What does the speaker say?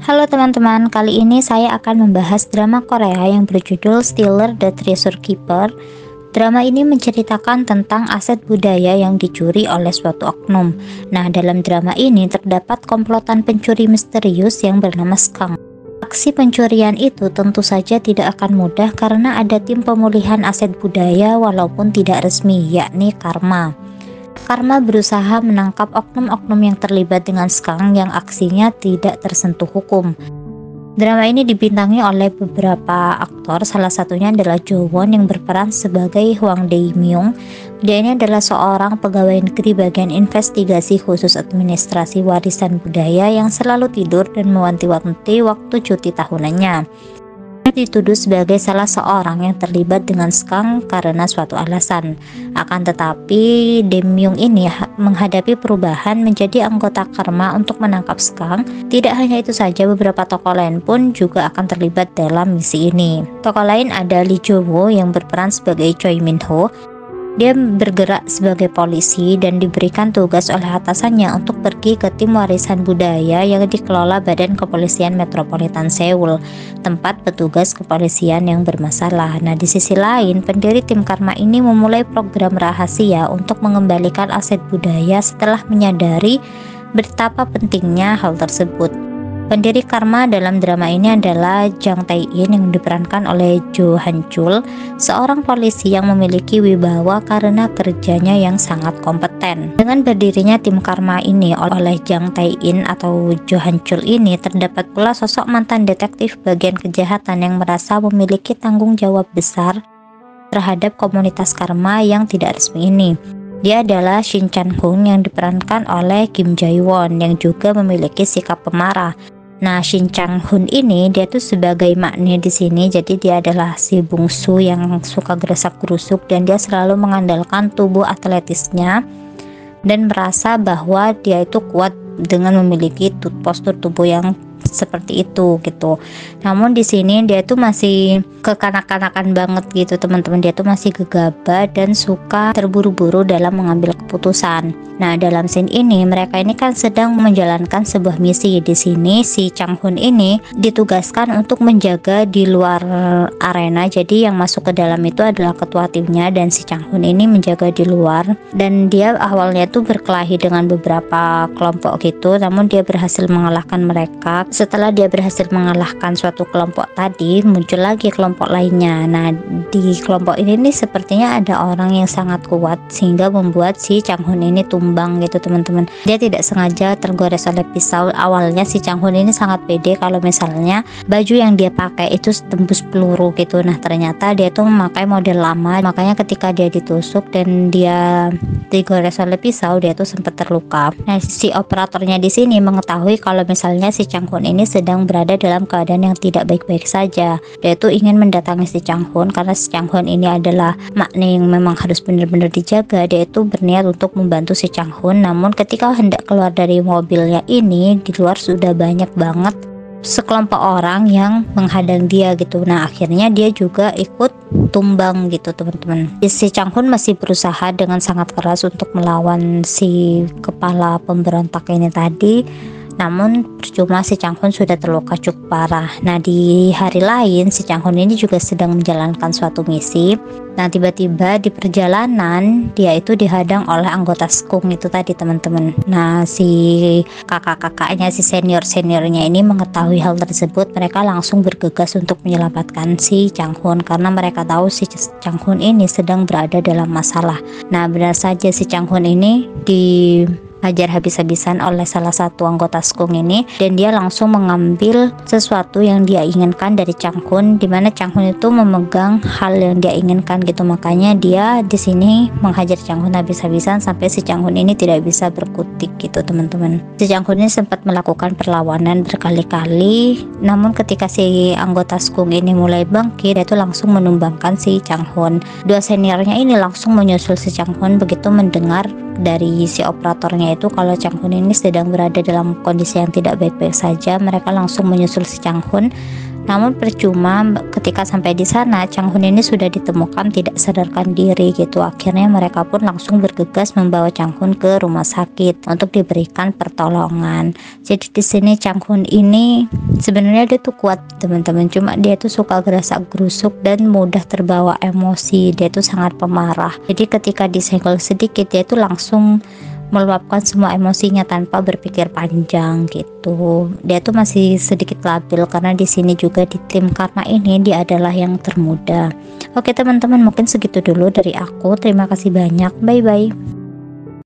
Halo teman-teman, kali ini saya akan membahas drama Korea yang berjudul Stealer the Treasure Keeper. Drama ini menceritakan tentang aset budaya yang dicuri oleh suatu oknum. Nah, dalam drama ini terdapat komplotan pencuri misterius yang bernama Skang. Aksi pencurian itu tentu saja tidak akan mudah karena ada tim pemulihan aset budaya walaupun tidak resmi, yakni Karma. Karma berusaha menangkap oknum-oknum yang terlibat dengan Skang yang aksinya tidak tersentuh hukum. Drama ini dibintangi oleh beberapa aktor, salah satunya adalah Jo Won yang berperan sebagai Hwang Dae Myung. Dia ini adalah seorang pegawai negeri bagian investigasi khusus administrasi warisan budaya yang selalu tidur dan mewanti-wanti waktu cuti tahunannya. Dia dituduh sebagai salah seorang yang terlibat dengan Skang karena suatu alasan. Akan tetapi, Myung ini menghadapi perubahan menjadi anggota Karma untuk menangkap Skang. Tidak hanya itu saja, beberapa tokoh lain pun juga akan terlibat dalam misi ini. Tokoh lain ada Lee Jo Woo yang berperan sebagai Choi Min Ho. Dia bergerak sebagai polisi dan diberikan tugas oleh atasannya untuk pergi ke tim warisan budaya yang dikelola Badan Kepolisian Metropolitan Seoul, tempat petugas kepolisian yang bermasalah. Nah, di sisi lain, pendiri tim Karma ini memulai program rahasia untuk mengembalikan aset budaya setelah menyadari betapa pentingnya hal tersebut. Pendiri Karma dalam drama ini adalah Jang Tae-in yang diperankan oleh Jo Han Chul, seorang polisi yang memiliki wibawa karena kerjanya yang sangat kompeten. Dengan berdirinya tim Karma ini oleh Jang Tae-in atau Jo Han Chul ini, terdapat pula sosok mantan detektif bagian kejahatan yang merasa memiliki tanggung jawab besar terhadap komunitas Karma yang tidak resmi ini. Dia adalah Shin Chan-hoon yang diperankan oleh Kim Jae-won yang juga memiliki sikap pemarah. Nah, Shin Chan-hoon ini dia tuh sebagai maknya di sini, jadi dia adalah si bungsu yang suka geresak-gerusuk dan dia selalu mengandalkan tubuh atletisnya dan merasa bahwa dia itu kuat dengan memiliki postur tubuh yang seperti itu gitu. Namun di sini dia tuh masih kekanak-kanakan banget gitu teman-teman. Dia tuh masih gegabah dan suka terburu-buru dalam mengambil keputusan. Nah, dalam scene ini mereka ini kan sedang menjalankan sebuah misi. Di sini si Chang-hoon ini ditugaskan untuk menjaga di luar arena. Jadi yang masuk ke dalam itu adalah ketua timnya dan si Chang-hoon ini menjaga di luar. Dan dia awalnya tuh berkelahi dengan beberapa kelompok gitu, namun dia berhasil mengalahkan mereka. Setelah dia berhasil mengalahkan suatu kelompok tadi, muncul lagi kelompok lainnya. Nah, di kelompok ini nih sepertinya ada orang yang sangat kuat sehingga membuat si Chang-hoon ini tumbang gitu teman-teman. Dia tidak sengaja tergores oleh pisau. Awalnya si Chang-hoon ini sangat pede kalau misalnya baju yang dia pakai itu tembus peluru gitu. Nah, ternyata dia tuh memakai model lama. Makanya ketika dia ditusuk dan dia digores oleh pisau, dia tuh sempat terluka. Nah, si operatornya di sini mengetahui kalau misalnya si Chang-hoon ini sedang berada dalam keadaan yang tidak baik-baik saja. Dia tuh ingin mendatangi si Chang-hoon karena si Chang-hoon ini adalah makna yang memang harus benar-benar dijaga. Dia itu berniat untuk membantu si Chang-hoon, namun ketika hendak keluar dari mobilnya ini, di luar sudah banyak banget sekelompok orang yang menghadang dia gitu. Nah, akhirnya dia juga ikut tumbang gitu teman-teman. Si Chang-hoon masih berusaha dengan sangat keras untuk melawan si kepala pemberontak ini tadi, namun percuma, si Chang-hoon sudah terluka cukup parah. Nah, di hari lain si Chang-hoon ini juga sedang menjalankan suatu misi. Nah, tiba-tiba di perjalanan dia itu dihadang oleh anggota Skung itu tadi teman-teman. Nah, si kakak-kakaknya, si senior-seniornya ini mengetahui hal tersebut. Mereka langsung bergegas untuk menyelamatkan si Chang-hoon karena mereka tahu si Chang-hoon ini sedang berada dalam masalah. Nah, benar saja si Chang-hoon ini hajar habis-habisan oleh salah satu anggota Skung ini, dan dia langsung mengambil sesuatu yang dia inginkan dari Chang-hoon, dimana Chang-hoon itu memegang hal yang dia inginkan gitu. Makanya dia di sini menghajar Chang-hoon habis-habisan sampai si Chang-hoon ini tidak bisa berkutik gitu teman-teman. Si Chang-hoon ini sempat melakukan perlawanan berkali-kali, namun ketika si anggota Skung ini mulai bangkit, dia itu langsung menumbangkan si Chang-hoon. Dua seniornya ini langsung menyusul si Chang-hoon begitu mendengar dari si operatornya itu kalau Chang-hoon ini sedang berada dalam kondisi yang tidak baik-baik saja. Mereka langsung menyusul si Chang-hoon Namun percuma, ketika sampai di sana Chang Hun ini sudah ditemukan tidak sadarkan diri gitu. Akhirnya mereka pun langsung bergegas membawa Chang Hun ke rumah sakit untuk diberikan pertolongan. Jadi di sini Chang Hun ini sebenarnya dia tuh kuat teman-teman, cuma dia tuh suka gerasak gerusuk dan mudah terbawa emosi. Dia tuh sangat pemarah. Jadi ketika disenggol sedikit dia tuh langsung meluapkan semua emosinya tanpa berpikir panjang gitu. Dia tuh masih sedikit labil karena di sini juga di tim Karma ini dia adalah yang termuda. Oke teman-teman, mungkin segitu dulu dari aku. Terima kasih banyak. Bye bye.